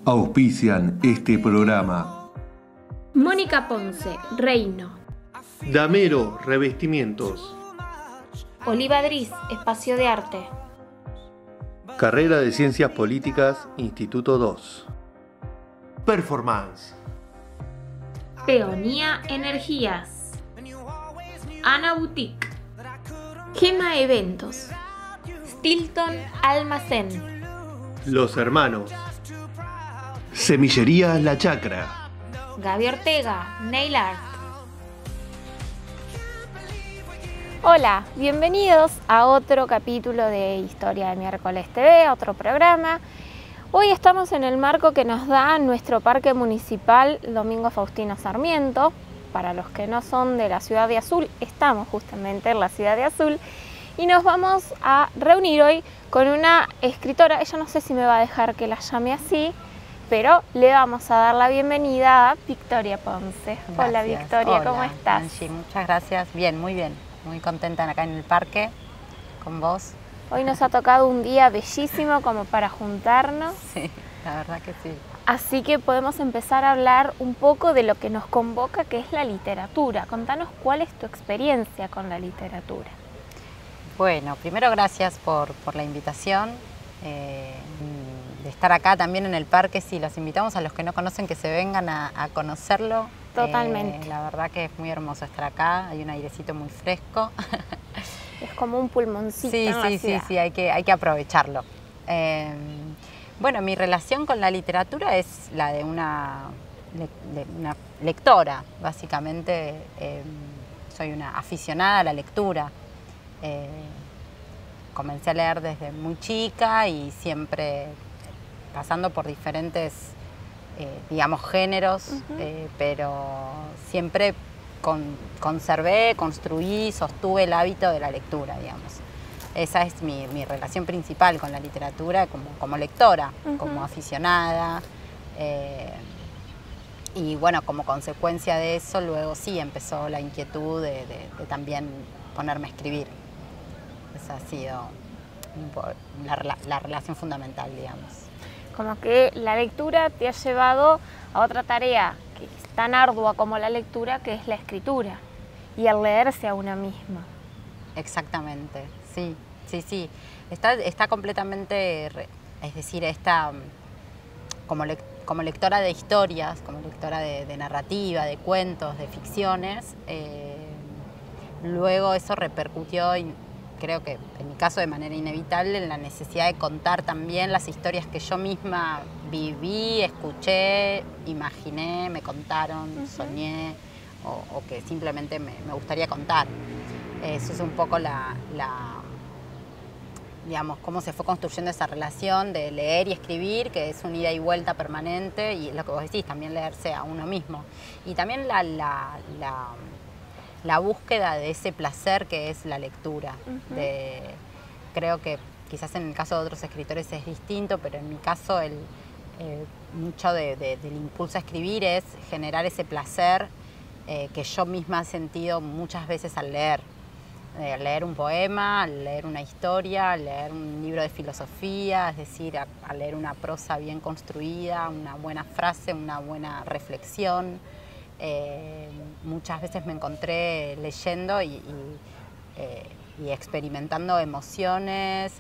Auspician este programa. Mónica Ponce, Reino. Damero, Revestimientos. Olivadriz, Espacio de Arte. Carrera de Ciencias Políticas, Instituto 2. Performance. Peonía Energías. Ana Boutique. Gema Eventos. Stilton Almacén. Los Hermanos. Semillería La Chacra. Gaby Ortega, Nail Art. Hola, bienvenidos a otro capítulo de Historia de Miércoles TV, otro programa. Hoy estamos en el marco que nos da nuestro parque municipal Domingo Faustino Sarmiento. Para los que no son de la ciudad de Azul, estamos justamente en la ciudad de Azul y nos vamos a reunir hoy con una escritora. Ella no sé si me va a dejar que la llame así, pero le vamos a dar la bienvenida a Victoria Ponce. Gracias. Hola Victoria, Hola, ¿cómo estás? Angie, muchas gracias. Bien, muy contenta acá en el parque con vos. Hoy nos ha tocado un día bellísimo como para juntarnos. Sí, la verdad que sí. Así que podemos empezar a hablar un poco de lo que nos convoca, que es la literatura. Contanos cuál es tu experiencia con la literatura. Bueno, primero gracias por la invitación, de estar acá también en el parque. Sí, los invitamos a los que no conocen que se vengan a conocerlo. Totalmente. La verdad que es muy hermoso estar acá, hay un airecito muy fresco. Es como un pulmoncito. Sí, hay que aprovecharlo. Bueno, mi relación con la literatura es la de una lectora, básicamente. Soy una aficionada a la lectura. Comencé a leer desde muy chica y siempre pasando por diferentes, digamos, géneros, pero siempre conservé, construí, sostuve el hábito de la lectura, digamos. Esa es mi relación principal con la literatura como lectora, como aficionada. Y bueno, como consecuencia de eso, luego sí empezó la inquietud de también ponerme a escribir. Esa ha sido la relación fundamental, digamos. Como que la lectura te ha llevado a otra tarea que es tan ardua como la lectura, que es la escritura y el leerse a una misma. Exactamente, sí. Está completamente, es decir, como lectora de historias, como lectora de narrativa, de cuentos, de ficciones, luego eso repercutió, creo que en mi caso de manera inevitable, en la necesidad de contar también las historias que yo misma viví, escuché, imaginé, me contaron, soñé o que simplemente me gustaría contar. Eso es un poco digamos, cómo se fue construyendo esa relación de leer y escribir, que es un ida y vuelta permanente, y es lo que vos decís, también leerse a uno mismo. Y también la búsqueda de ese placer que es la lectura. Creo que quizás en el caso de otros escritores es distinto, pero en mi caso mucho del impulso a escribir es generar ese placer que yo misma he sentido muchas veces al leer. Leer un poema, leer una historia, leer un libro de filosofía, es decir, a leer una prosa bien construida, una buena frase, una buena reflexión. Muchas veces me encontré leyendo y experimentando emociones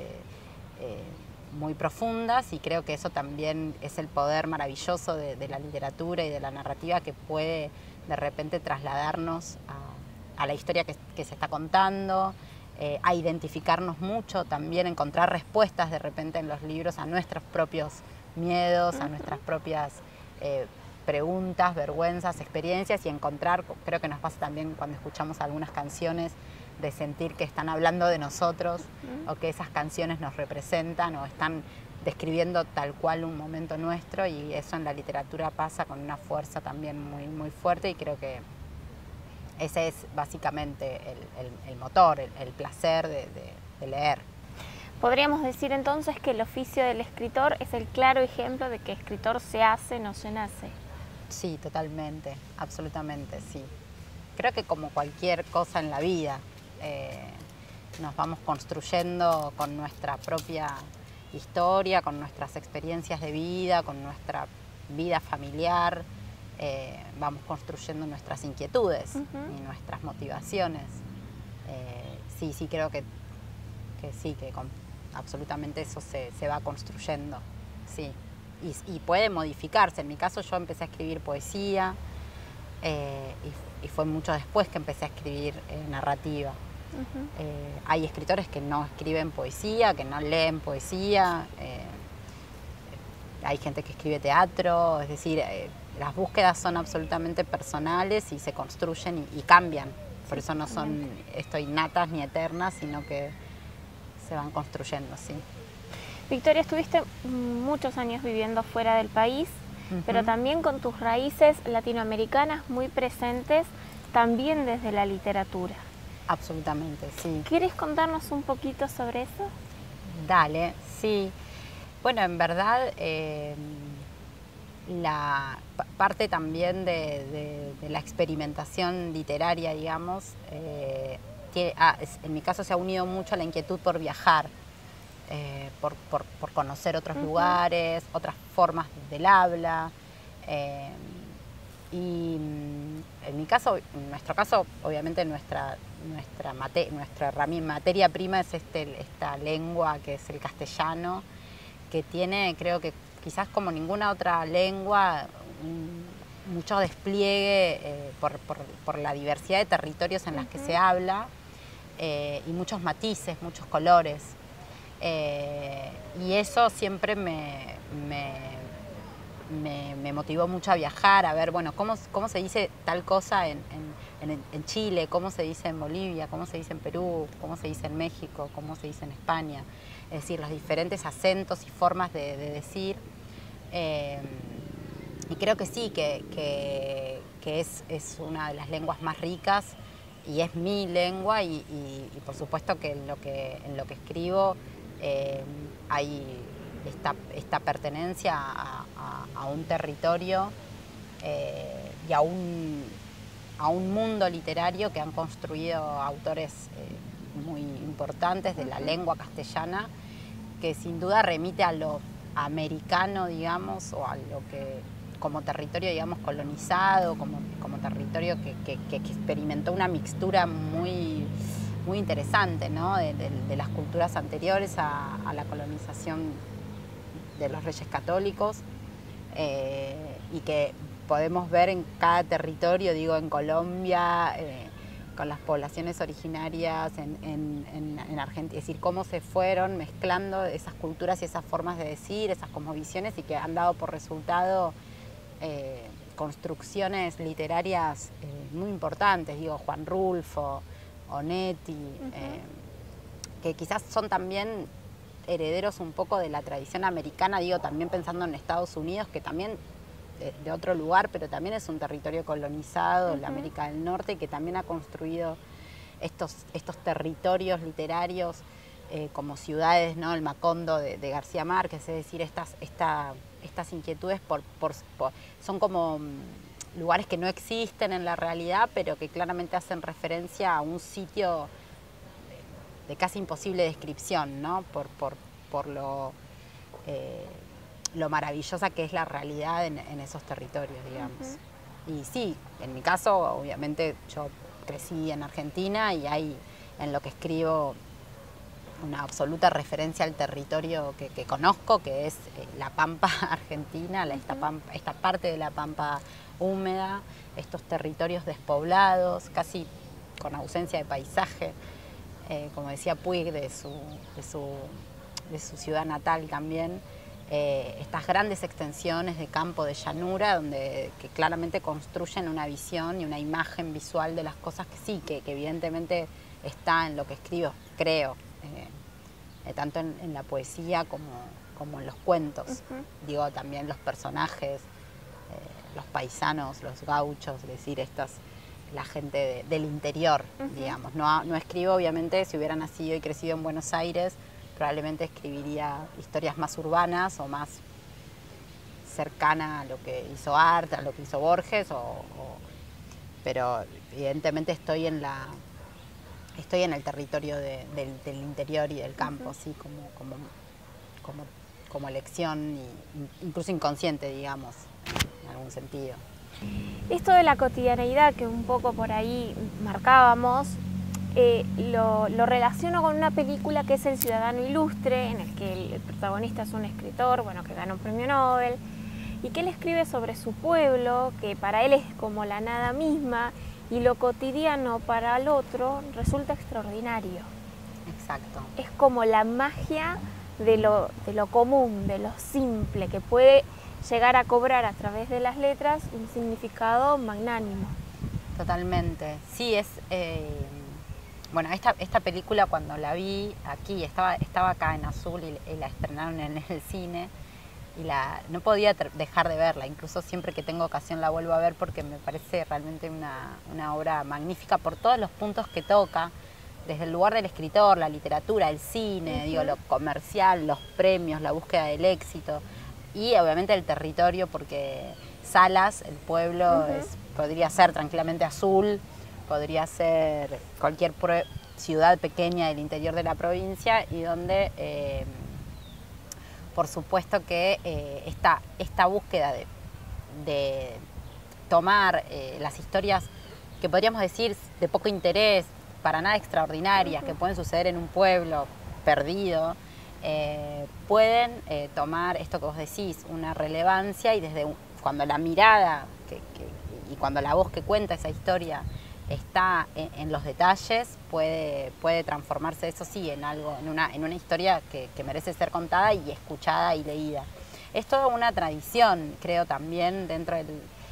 muy profundas, y creo que eso también es el poder maravilloso de la literatura y de la narrativa, que puede de repente trasladarnos a la historia que se está contando, a identificarnos mucho, también encontrar respuestas de repente en los libros a nuestros propios miedos, a nuestras propias preguntas, vergüenzas, experiencias, y encontrar, creo que nos pasa también cuando escuchamos algunas canciones, de sentir que están hablando de nosotros, o que esas canciones nos representan o están describiendo tal cual un momento nuestro, y eso en la literatura pasa con una fuerza también muy, muy fuerte, y creo que ese es básicamente el motor, el placer de leer. Podríamos decir entonces que el oficio del escritor es el claro ejemplo de que escritor se hace, no se nace. Sí, totalmente, absolutamente, sí. Creo que como cualquier cosa en la vida, nos vamos construyendo con nuestra propia historia, con nuestras experiencias de vida, con nuestra vida familiar, vamos construyendo nuestras inquietudes y nuestras motivaciones. Sí, creo que sí, que absolutamente eso se va construyendo, sí. Y puede modificarse. En mi caso yo empecé a escribir poesía y fue mucho después que empecé a escribir narrativa. Hay escritores que no escriben poesía, que no leen poesía, hay gente que escribe teatro, es decir, las búsquedas son absolutamente personales y se construyen y cambian. Por eso no son innatas ni eternas, sino que se van construyendo, sí. Victoria, estuviste muchos años viviendo fuera del país, pero también con tus raíces latinoamericanas muy presentes, también desde la literatura. Absolutamente, sí. ¿Quieres contarnos un poquito sobre eso? Dale, sí. Bueno, en verdad, la parte también de la experimentación literaria, digamos, en mi caso se ha unido mucho a la inquietud por viajar, por conocer otros lugares, otras formas del habla. Y en mi caso, en nuestro caso, obviamente nuestra materia prima es esta lengua que es el castellano, que tiene, creo que quizás como ninguna otra lengua, mucho despliegue por la diversidad de territorios en las que se habla, y muchos matices, muchos colores. Y eso siempre me motivó mucho a viajar, a ver, bueno, cómo se dice tal cosa en Chile, cómo se dice en Bolivia, cómo se dice en Perú, cómo se dice en México, cómo se dice en España. Es decir, los diferentes acentos y formas de decir. Y creo que sí, que es una de las lenguas más ricas y es mi lengua y por supuesto que en lo que escribo hay esta pertenencia a un territorio y a un mundo literario que han construido autores muy importantes de la lengua castellana, que sin duda remite a lo americano, digamos, o a lo que como territorio, digamos, colonizado, como territorio que experimentó una mixtura muy interesante, ¿no? de las culturas anteriores a la colonización de los Reyes Católicos, y que podemos ver en cada territorio, digo, en Colombia, con las poblaciones originarias, en Argentina, es decir, cómo se fueron mezclando esas culturas y esas formas de decir, esas cosmovisiones, y que han dado por resultado construcciones literarias muy importantes, digo, Juan Rulfo, Onetti, que quizás son también herederos un poco de la tradición americana, digo, también pensando en Estados Unidos, que también de otro lugar, pero también es un territorio colonizado, la América del Norte, que también ha construido estos territorios literarios como ciudades, ¿no? El Macondo de García Márquez, es decir, estas inquietudes son como lugares que no existen en la realidad, pero que claramente hacen referencia a un sitio de casi imposible descripción, ¿no? Por lo maravillosa que es la realidad en esos territorios, digamos. Y sí, en mi caso, obviamente, yo crecí en Argentina y hay en lo que escribo una absoluta referencia al territorio que conozco, que es la Pampa argentina, esta parte de la Pampa húmeda, estos territorios despoblados, casi con ausencia de paisaje, como decía Puig de su ciudad natal también, estas grandes extensiones de campo, de llanura, que claramente construyen una visión y una imagen visual de las cosas que sí, que evidentemente está en lo que escribo, creo, tanto en la poesía como en los cuentos. Digo, también los personajes, los paisanos, los gauchos, es decir, la gente del interior, digamos. No escribo, obviamente, si hubiera nacido y crecido en Buenos Aires, probablemente escribiría historias más urbanas o más cercana a lo que hizo Arte, a lo que hizo Borges, pero evidentemente estoy en el territorio del interior y del campo, así como elección, incluso inconsciente, digamos, en algún sentido. Esto de la cotidianeidad que un poco por ahí marcábamos, lo relaciono con una película que es El Ciudadano Ilustre, en el que el protagonista es un escritor, bueno, que gana un premio Nobel, y que él escribe sobre su pueblo, que para él es como la nada misma, y lo cotidiano para el otro resulta extraordinario. Exacto. Es como la magia de lo común, de lo simple, que puede llegar a cobrar a través de las letras un significado magnánimo. Totalmente. Sí, bueno, esta película cuando la vi aquí, estaba acá en Azul y la estrenaron en el cine y no podía dejar de verla. Incluso siempre que tengo ocasión la vuelvo a ver porque me parece realmente una obra magnífica por todos los puntos que toca, desde el lugar del escritor, la literatura, el cine, digo, lo comercial, los premios, la búsqueda del éxito y obviamente el territorio, porque Salas, el pueblo, podría ser tranquilamente Azul, podría ser cualquier ciudad pequeña del interior de la provincia y donde, por supuesto que esta búsqueda de tomar las historias que podríamos decir de poco interés, para nada extraordinarias, que pueden suceder en un pueblo perdido, pueden tomar esto que vos decís, una relevancia y cuando la mirada y cuando la voz que cuenta esa historia está en los detalles, puede transformarse, eso sí, en algo, en una historia que merece ser contada y escuchada y leída. Es toda una tradición, creo, también dentro del,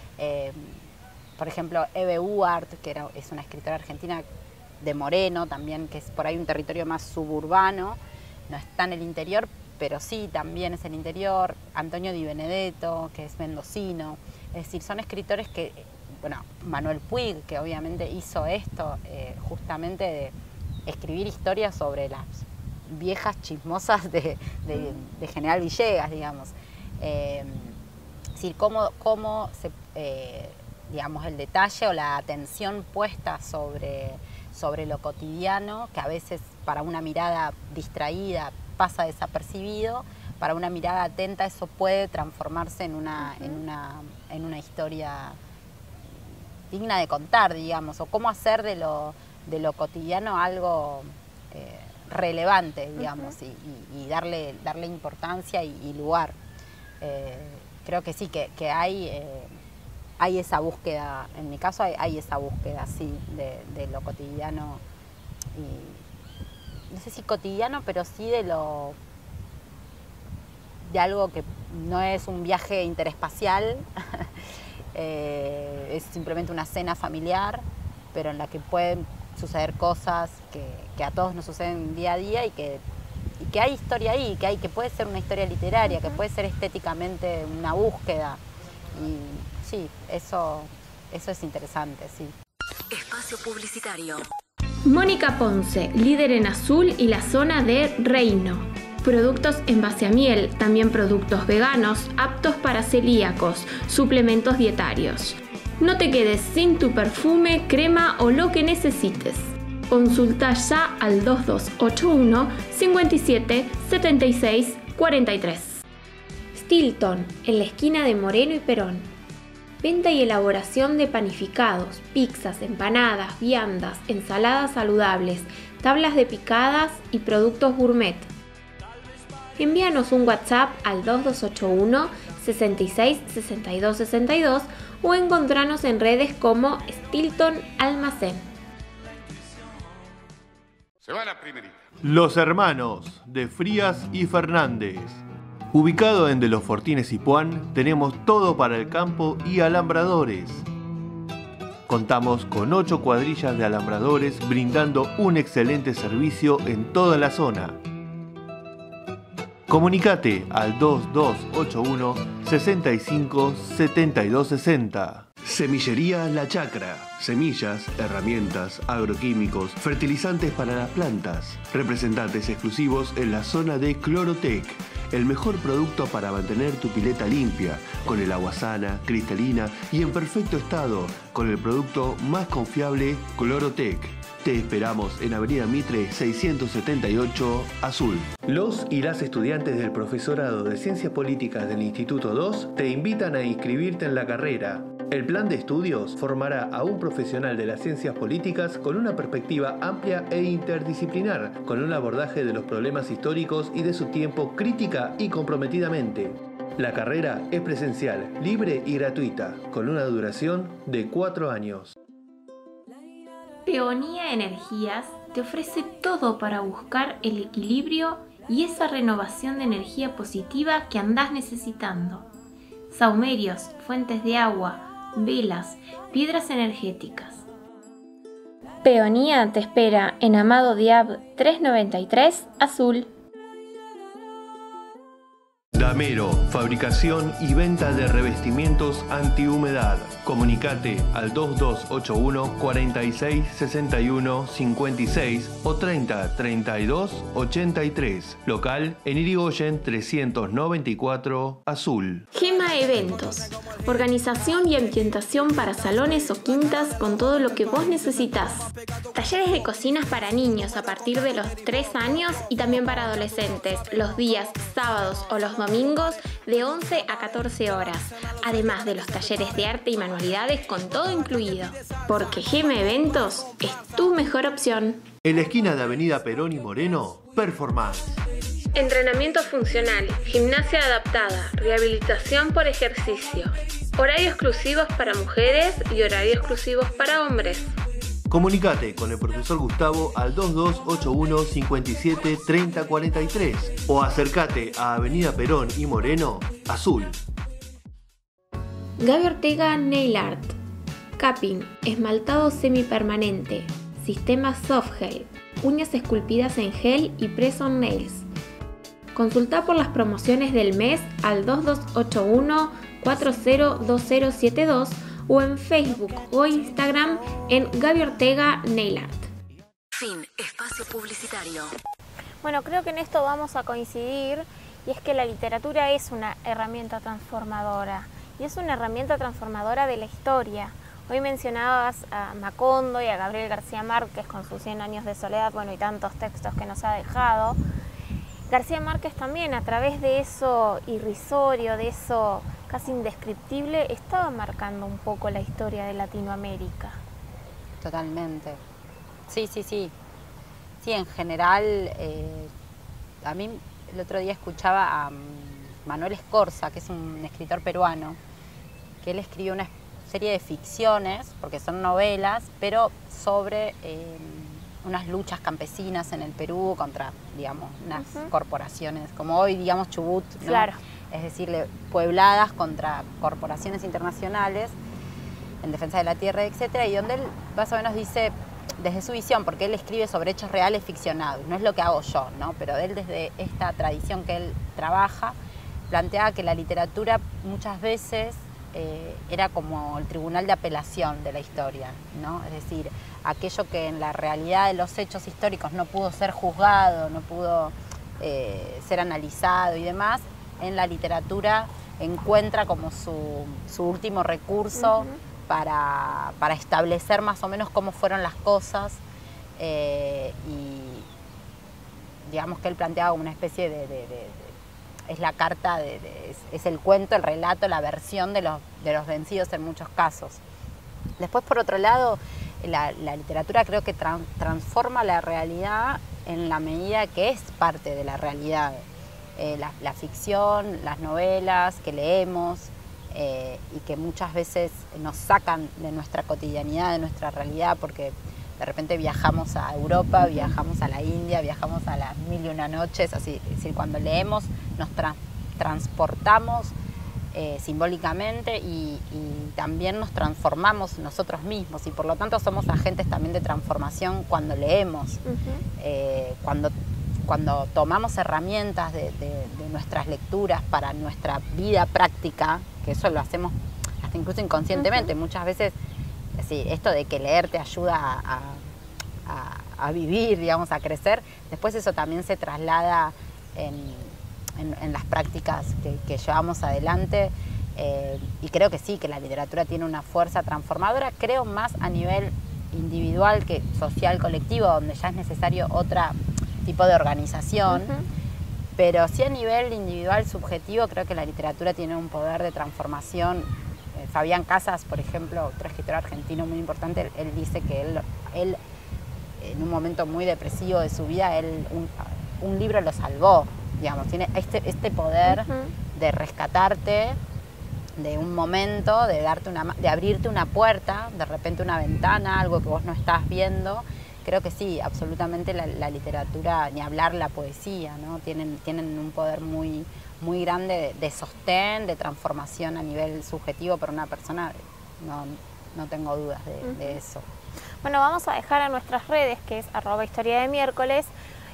por ejemplo, Eve Uart, que es una escritora argentina de Moreno, también, que es por ahí un territorio más suburbano, no está en el interior, pero sí, también es el interior. Antonio Di Benedetto, que es mendocino, es decir, son escritores que, bueno, Manuel Puig, que obviamente hizo esto, justamente de escribir historias sobre las viejas chismosas de General Villegas, digamos. Es decir, cómo digamos, el detalle o la atención puesta sobre lo cotidiano, que a veces para una mirada distraída pasa desapercibido, para una mirada atenta eso puede transformarse en una historia digna de contar, digamos, o cómo hacer de lo cotidiano algo relevante, digamos, y darle importancia y lugar. Creo que sí, que hay esa búsqueda, en mi caso hay esa búsqueda, sí, de lo cotidiano, y no sé si cotidiano, pero sí de algo que no es un viaje interespacial, es simplemente una cena familiar, pero en la que pueden suceder cosas que a todos nos suceden día a día y que hay historia ahí, que puede ser una historia literaria, que puede ser estéticamente una búsqueda. Y sí, eso es interesante, sí. Espacio publicitario. Mónica Ponce, líder en Azul y la zona de Reino. Productos en base a miel, también productos veganos, aptos para celíacos, suplementos dietarios. No te quedes sin tu perfume, crema o lo que necesites. Consulta ya al 2281 57 76 43. Stilton, en la esquina de Moreno y Perón. Venta y elaboración de panificados, pizzas, empanadas, viandas, ensaladas saludables, tablas de picadas y productos gourmet. Envíanos un WhatsApp al 2281 66 62 62 o encontranos en redes como Stilton Almacén. Se va la primerita. Los Hermanos, de Frías y Fernández. Ubicado en De los Fortines y Puan, tenemos todo para el campo y alambradores. Contamos con 8 cuadrillas de alambradores brindando un excelente servicio en toda la zona. Comunicate al 2281 65 72 60. Semillería La Chacra. Semillas, herramientas, agroquímicos, fertilizantes para las plantas. Representantes exclusivos en la zona de Clorotec. el mejor producto para mantener tu pileta limpia, con el agua sana, cristalina y en perfecto estado, con el producto más confiable Clorotec. Te esperamos en Avenida Mitre 678, Azul. Los y las estudiantes del profesorado de Ciencias Políticas del Instituto 2 te invitan a inscribirte en la carrera. El plan de estudios formará a un profesional de las ciencias políticas con una perspectiva amplia e interdisciplinar, con un abordaje de los problemas históricos y de su tiempo crítica y comprometidamente. La carrera es presencial, libre y gratuita, con una duración de 4 años. Peonía Energías te ofrece todo para buscar el equilibrio y esa renovación de energía positiva que andás necesitando. Saumerios, fuentes de agua, velas, piedras energéticas. Peonía te espera en Amado Diab 393, Azul. Damero, fabricación y venta de revestimientos antihumedad. Comunicate al 2281 46 61 56 o 30 32 83. Local en Irigoyen 394, Azul. Gema Eventos. Organización y ambientación para salones o quintas con todo lo que vos necesitas. Talleres de cocinas para niños a partir de los 3 años y también para adolescentes, los días sábados o los domingos de 11 a 14 horas, además de los talleres de arte y manualidades con todo incluido. Porque Gema Eventos es tu mejor opción. En la esquina de Avenida Perón y Moreno, Performance. Entrenamiento funcional, gimnasia adaptada, rehabilitación por ejercicio. Horario exclusivos para mujeres y horario exclusivos para hombres. Comunicate con el profesor Gustavo al 2281 57 30 43 o acércate a Avenida Perón y Moreno, Azul. Gaby Ortega Nail Art. Capping, esmaltado semipermanente, sistema soft gel, uñas esculpidas en gel y press on nails. Consulta por las promociones del mes al 2281 402072 o en Facebook o Instagram en Gaby Ortega Nail Art. Fin, espacio publicitario. Bueno, creo que en esto vamos a coincidir, y es que la literatura es una herramienta transformadora, y es una herramienta transformadora de la historia. Hoy mencionabas a Macondo y a Gabriel García Márquez con sus 100 años de soledad, bueno, y tantos textos que nos ha dejado. García Márquez también, a través de eso irrisorio, de eso casi indescriptible, estaba marcando un poco la historia de Latinoamérica. Totalmente. Sí. Sí, en general, a mí el otro día escuchaba a Manuel Escorza, que es un escritor peruano, que él escribió una serie de ficciones, porque son novelas, pero sobre unas luchas campesinas en el Perú contra, digamos, unas corporaciones, como hoy, digamos, Chubut, ¿no? Claro. Es decir, puebladas contra corporaciones internacionales en defensa de la tierra, etcétera, y donde él más o menos dice, desde su visión, porque él escribe sobre hechos reales ficcionados, no es lo que hago yo, ¿no? Pero él, desde esta tradición que él trabaja, planteaba que la literatura muchas veces era como el tribunal de apelación de la historia, ¿no? Es decir, aquello que en la realidad de los hechos históricos no pudo ser juzgado, no pudo ser analizado y demás, en la literatura encuentra como su último recurso para establecer más o menos cómo fueron las cosas, y digamos que él planteaba una especie es la carta, es el cuento, el relato, la versión de los vencidos en muchos casos. Después, por otro lado, la literatura creo que transforma la realidad en la medida que es parte de la realidad. La ficción, las novelas que leemos y que muchas veces nos sacan de nuestra cotidianidad, de nuestra realidad, porque de repente viajamos a Europa, viajamos a la India, viajamos a las 1001 noches, así, es decir, cuando leemos nos transportamos simbólicamente y también nos transformamos nosotros mismos, y por lo tanto somos agentes también de transformación cuando leemos, cuando tomamos herramientas de nuestras lecturas para nuestra vida práctica, que eso lo hacemos hasta incluso inconscientemente, muchas veces. Sí, esto de que leer te ayuda a vivir, digamos, a crecer, después eso también se traslada en las prácticas que llevamos adelante. Y creo que sí, que la literatura tiene una fuerza transformadora, creo más a nivel individual que social, colectivo, donde ya es necesario otro tipo de organización. Pero sí a nivel individual, subjetivo, creo que la literatura tiene un poder de transformación. Fabián Casas, por ejemplo, otro escritor argentino muy importante, él dice que él en un momento muy depresivo de su vida, un libro lo salvó, digamos, tiene este poder de rescatarte de un momento, de abrirte una puerta, de repente una ventana, algo que vos no estás viendo. Creo que sí, absolutamente la literatura, ni hablar la poesía, ¿no? Tienen un poder muy, muy grande de sostén, de transformación a nivel subjetivo para una persona. No tengo dudas de eso. Bueno, vamos a dejar en nuestras redes, que es @historia de miércoles,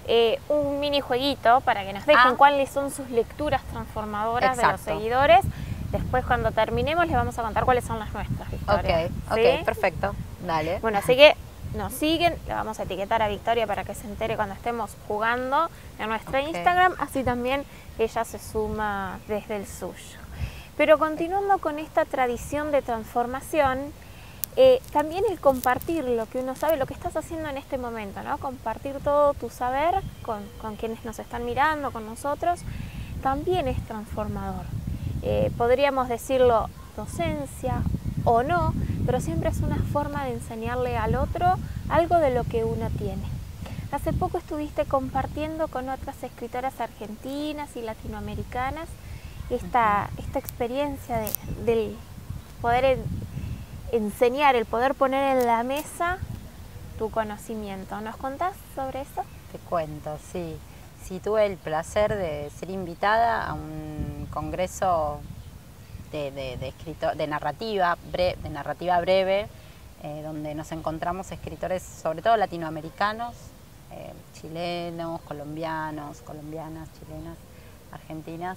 un mini jueguito para que nos dejen cuáles son sus lecturas transformadoras. Exacto. De los seguidores. Después, cuando terminemos, les vamos a contar cuáles son las nuestras, Victoria. Ok, perfecto. Dale. Bueno, así que nos siguen, le vamos a etiquetar a Victoria para que se entere cuando estemos jugando en nuestro Instagram, así también ella se suma desde el suyo. Pero continuando con esta tradición de transformación, también el compartir lo que uno sabe, lo que estás haciendo en este momento, ¿no? Compartir todo tu saber con quienes nos están mirando, con nosotros, también es transformador. Podríamos decirlo docencia o no, pero siempre es una forma de enseñarle al otro algo de lo que uno tiene. Hace poco estuviste compartiendo con otras escritoras argentinas y latinoamericanas esta experiencia del poder enseñar, el poder poner en la mesa tu conocimiento. ¿Nos contás sobre eso? Te cuento, sí. Sí, tuve el placer de ser invitada a un congreso de narrativa breve, donde nos encontramos escritores, sobre todo latinoamericanos, chilenos, colombianas, chilenas, argentinas,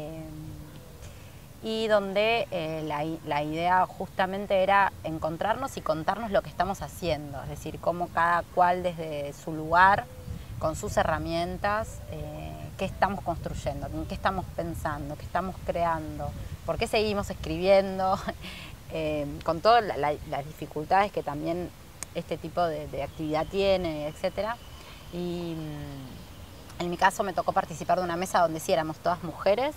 y donde la idea justamente era encontrarnos y contarnos lo que estamos haciendo, es decir, cómo cada cual desde su lugar, con sus herramientas, qué estamos construyendo, en qué estamos pensando, qué estamos creando, por qué seguimos escribiendo, con todas las dificultades que también este tipo de actividad tiene, etc. Y en mi caso me tocó participar de una mesa donde sí éramos todas mujeres.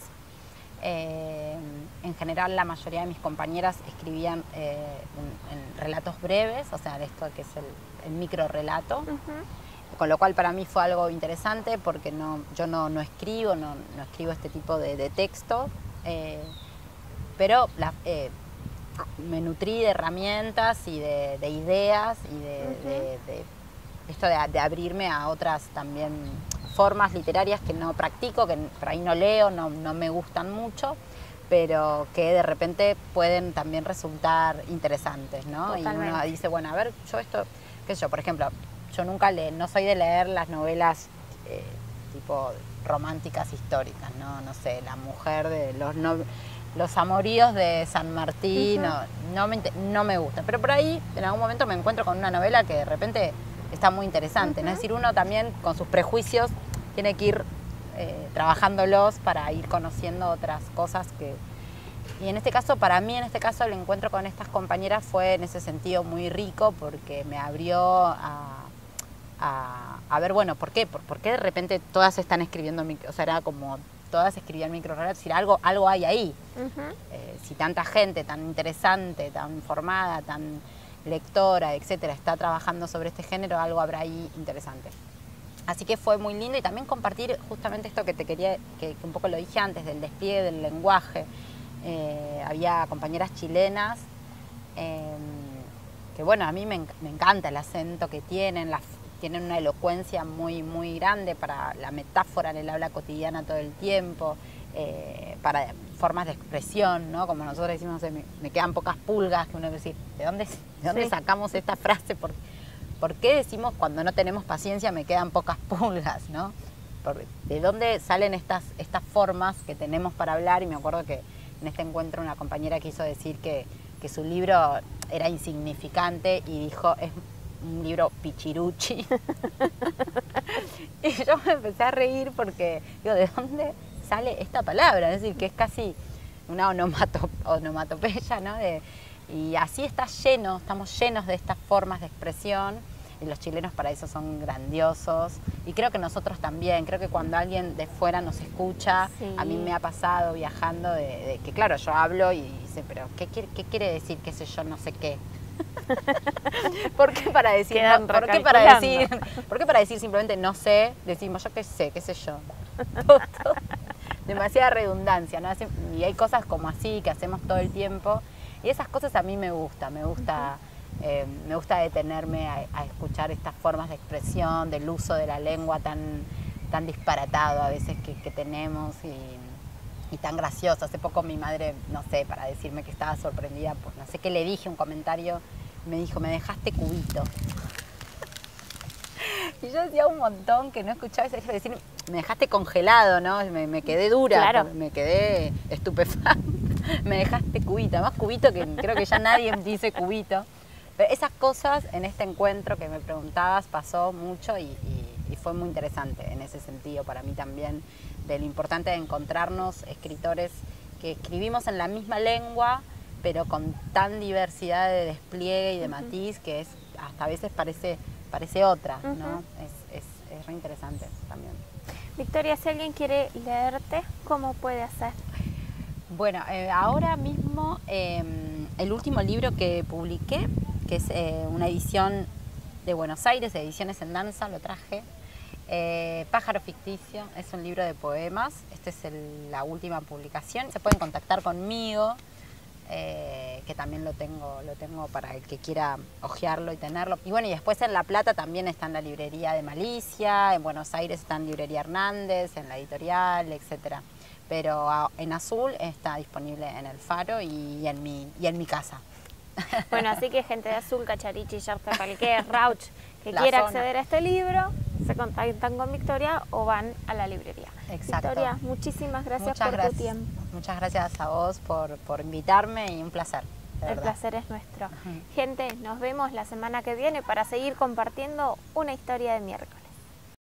En general la mayoría de mis compañeras escribían en relatos breves, o sea, de esto que es el micro relato. Con lo cual para mí fue algo interesante porque yo no escribo, no escribo este tipo de texto, pero me nutrí de herramientas y de ideas y de esto de abrirme a otras también formas literarias que no practico, que por ahí no leo, no me gustan mucho, pero que de repente pueden también resultar interesantes, ¿no? Totalmente. Y uno dice, bueno, a ver, yo esto, qué sé yo, por ejemplo, yo nunca no soy de leer las novelas tipo románticas históricas, no sé, La mujer de los amoríos de San Martín, no me gusta. Pero por ahí en algún momento me encuentro con una novela que de repente está muy interesante, ¿no? Es decir, uno también con sus prejuicios tiene que ir trabajándolos para ir conociendo otras cosas que... Y en este caso, para mí, el encuentro con estas compañeras fue en ese sentido muy rico porque me abrió a ver, bueno, ¿por qué de repente todas están escribiendo? O sea, era como todas escribían microrelatos, es decir, algo hay ahí. Si tanta gente tan interesante, tan formada, tan lectora, etcétera, está trabajando sobre este género, algo habrá ahí interesante. Así que fue muy lindo y también compartir justamente esto que te quería, que un poco lo dije antes, del despliegue del lenguaje. Había compañeras chilenas que, bueno, a mí me encanta el acento que tienen una elocuencia muy, muy grande para la metáfora en el habla cotidiana todo el tiempo, para formas de expresión, ¿no? Como nosotros decimos, me quedan pocas pulgas, que uno decir, ¿de dónde sacamos esta frase? ¿Por qué decimos cuando no tenemos paciencia me quedan pocas pulgas, ¿no? ¿De dónde salen estas formas que tenemos para hablar? Y me acuerdo que en este encuentro una compañera quiso decir que su libro era insignificante y dijo, es un libro pichiruchi. Y yo me empecé a reír porque, digo, ¿de dónde sale esta palabra, es decir, que es casi una onomatopeya, ¿no? Y así estamos llenos de estas formas de expresión, y los chilenos para eso son grandiosos, y creo que nosotros también, creo que cuando alguien de fuera nos escucha, Sí. a mí me ha pasado viajando de que claro, yo hablo y dice, pero ¿qué quiere decir, qué sé yo, no sé qué? ¿Por qué para decir, Quedan ¿por qué para decir simplemente no sé, decimos yo qué sé yo? Todo. Demasiada redundancia, ¿no? Y hay cosas como así que hacemos todo el tiempo, y esas cosas a mí me gusta detenerme a escuchar estas formas de expresión, del uso de la lengua tan disparatado a veces que tenemos y tan gracioso. Hace poco mi madre, no sé, para decirme que estaba sorprendida, pues no sé qué le dije, un comentario, me dijo, me dejaste cubito. Y yo decía un montón que no escuchaba esa decir, me dejaste congelado, ¿no? Me quedé dura, Claro. me quedé estupefacta. Me dejaste cubito, además cubito que creo que ya nadie dice cubito. Pero esas cosas en este encuentro que me preguntabas pasó mucho y fue muy interesante en ese sentido para mí también, de lo importante de encontrarnos escritores que escribimos en la misma lengua, pero con tan diversidad de despliegue y de matiz que es hasta a veces parece otra, ¿no? Es re interesante también. Victoria, si alguien quiere leerte, ¿cómo puede hacer? Bueno, ahora mismo el último libro que publiqué, que es una edición de Buenos Aires, de Ediciones en Danza, lo traje. Pájaro ficticio, es un libro de poemas. Esta es la última publicación. Se pueden contactar conmigo, que también lo tengo para el que quiera hojearlo y tenerlo. Y bueno, y después en La Plata también está en la librería de Malicia, en Buenos Aires está en Librería Hernández, en la editorial, etcétera. Pero en azul está disponible en El Faro y en mi casa. Bueno, así que gente de Azul, Cacharichi, Yarta, Palqué, Rauch, que La quiera zona. acceder a este libro, se contactan con Victoria o van a la librería. Exacto. Victoria, muchísimas gracias Muchas por gracias. tu tiempo. Muchas gracias a vos por invitarme y un placer. de El verdad. placer es nuestro. Gente, nos vemos la semana que viene para seguir compartiendo una historia de miércoles.